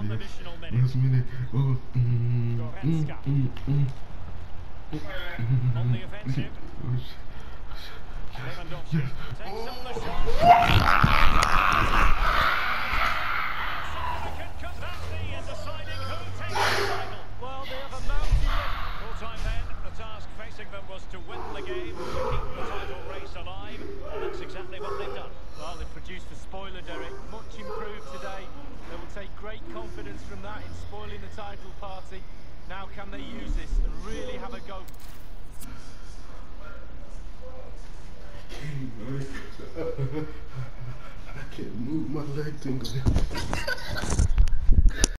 additional minute. Last minute. Oh, Goretzka. On the offensive. Lewandowski takes on the shot. Significant comeback, and deciding who takes the title. Well, they have a mountain lift. Full time then, the task facing them was to win the game, to keep the title race alive, and that's exactly what they've done. Well, they've produced a spoiler, Derek. Much improved today. They will take great confidence from that in spoiling the title party. Now can they use this and really have a go? I can't move my leg, tingling.